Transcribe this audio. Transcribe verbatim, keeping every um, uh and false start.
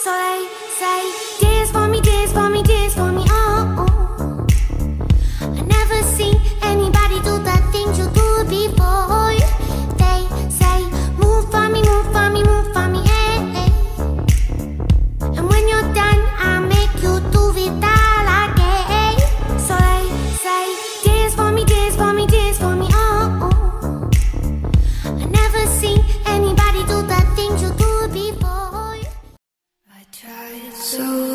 So they say, dance for me, dance for me, dance for me, oh, oh. I never seen anybody do the things you do before. They say, move for me, move for me, move for me, eh, eh. And when you're done, I'll make you do it all again. So they say, dance for me, dance for me, dance for me, oh, oh. I never seen anybody do the things you do before. I tried so